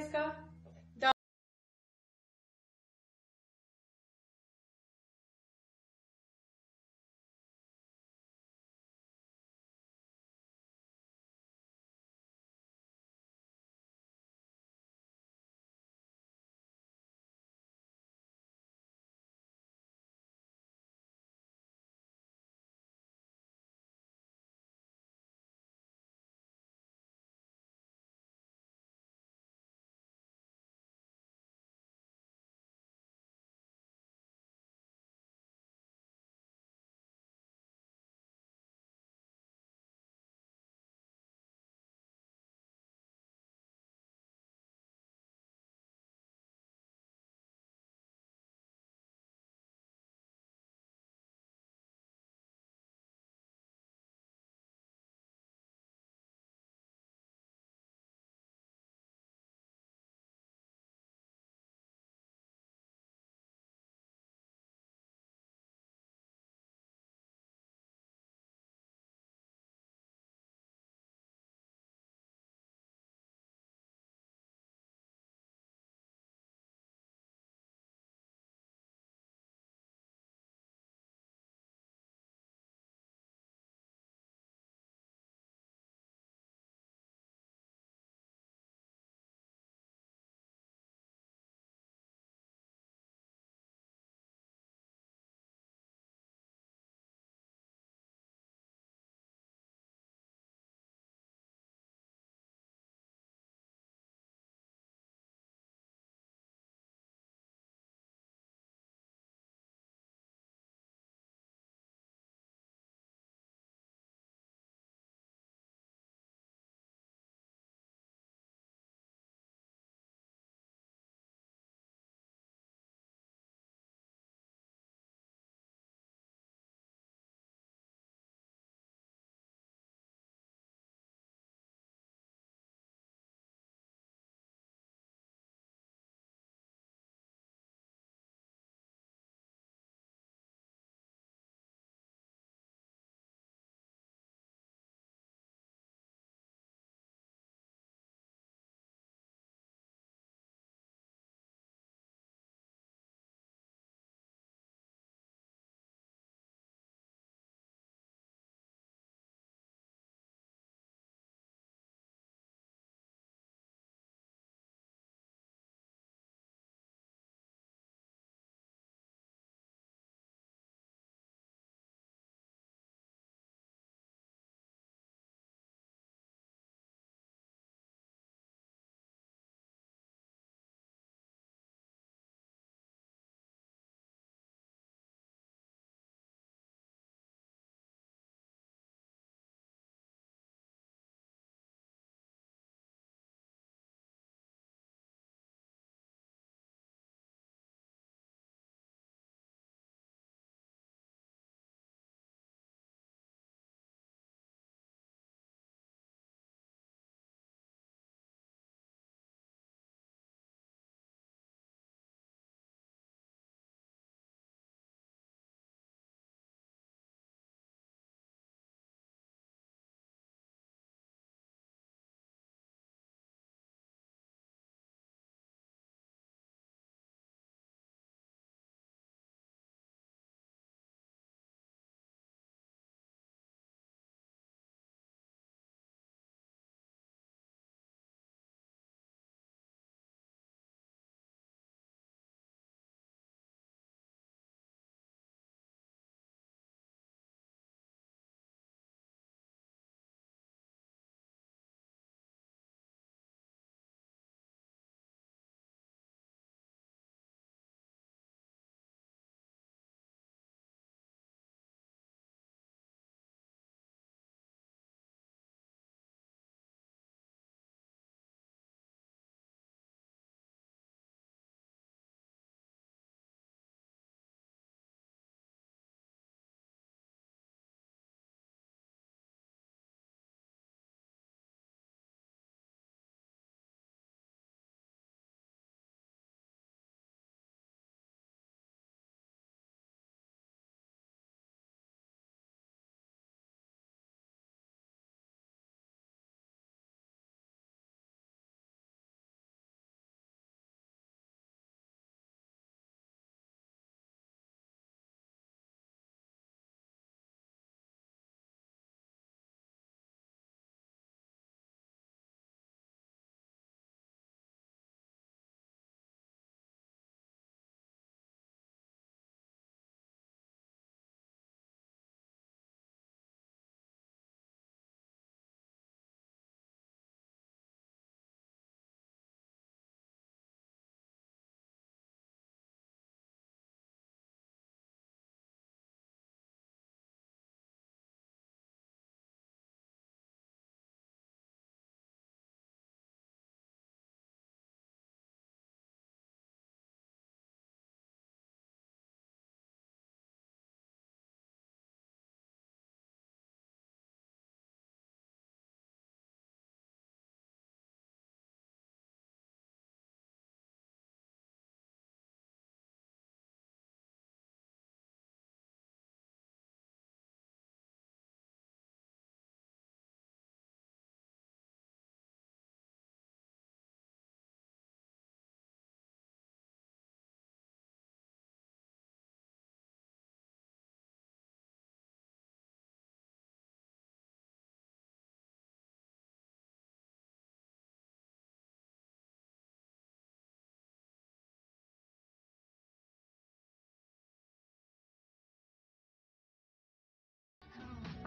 ですか？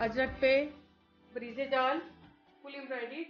अजरक पे बरीजे जाल full embroidery.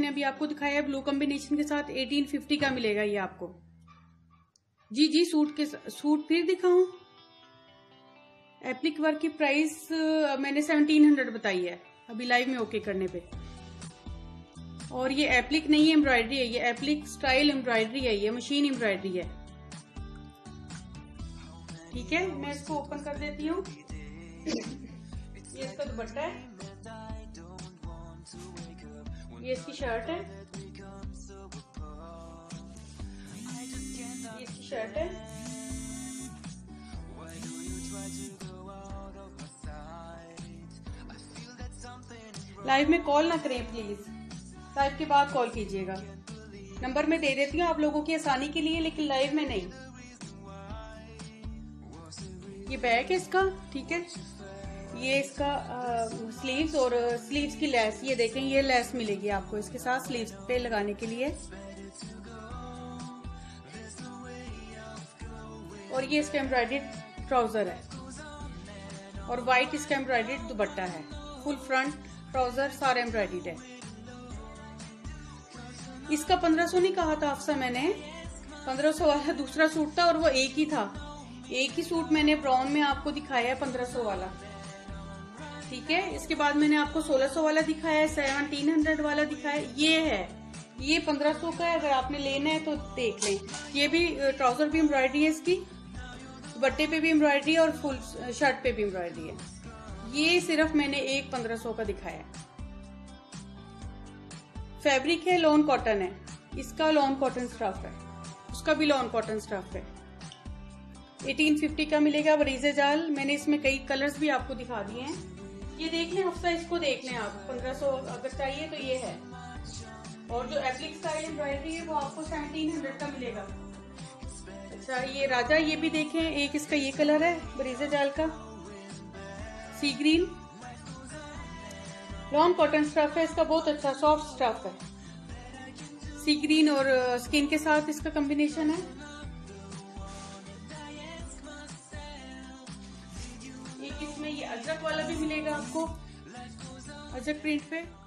मैंने अभी आपको दिखाया है ब्लू कॉम्बिनेशन के साथ 1850 का मिलेगा ये आपको। जी सूट फिर दिखाऊं। एप्लिक वर्क की प्राइस मैंने 1700 बताई है अभी लाइव में ओके करने पे। और ये एप्लिक नहीं है, एम्ब्रॉयडरी है, ये एप्लिक स्टाइल एम्ब्रॉयडरी है, ये मशीन एम्ब्रॉयडरी है। ठीक है, मैं इसको ओपन कर देती हूँ। ये इसका दुपट्टा है, ये इसकी शर्ट है, ये इसकी शर्ट है। लाइव में कॉल ना करें प्लीज, लाइव के बाद कॉल कीजिएगा। नंबर मैं दे देती हूँ आप लोगों की आसानी के लिए, लेकिन लाइव में नहीं। ये बैक है इसका, ठीक है। ये इसका स्लीव्स और स्लीव्स की लेस, ये देखें, ये लेस मिलेगी आपको इसके साथ स्लीव्स पे लगाने के लिए। और ये इसका एम्ब्रॉयडर्ड ट्राउजर है और व्हाइट इसका एम्ब्रॉयडर्ड दुपट्टा है। फुल फ्रंट ट्राउजर सारा एम्ब्रॉयडर्ड है। इसका 1500 नहीं कहा था आपसे मैंने, 1500 वाला दूसरा सूट था और वो एक ही था। एक ही सूट मैंने ब्राउन में आपको दिखाया है 1500 वाला, ठीक है। इसके बाद मैंने आपको 1600 वाला दिखाया है, 1700 वाला दिखाया है, ये है, ये 1500 का है। अगर आपने लेना है तो देख लें। ये भी ट्राउजर भी एम्ब्रॉयडरी है इसकी, दुपट्टे पे भी एम्ब्रॉयडरी है और फुल शर्ट पे भी एम्ब्रॉयडरी है। ये सिर्फ मैंने एक 1500 का दिखाया है। फैब्रिक है लॉन कॉटन है, इसका लॉन कॉटन स्टफ है, उसका भी लॉन कॉटन स्टफ है। 1850 का मिलेगा वरीजे जाल। मैंने इसमें कई कलर्स भी आपको दिखा दिए हैं। ये देख लें हफ्ता, इसको देख लें आप। 1500 अगर चाहिए तो ये है। और जो एप्लिक स्टाइल एम्ब्रॉयडरी है वो आपको 1700 का मिलेगा। अच्छा, ये राजा, ये भी देखें, एक इसका ये कलर है वरीजे जाल का, sea green, lawn cotton stuff है इसका, बहुत अच्छा सॉफ्ट स्टफ है। सी ग्रीन और स्किन के साथ इसका कॉम्बिनेशन है। एक इसमें ये अजरक वाला भी मिलेगा आपको, अजरक प्रिंट पे।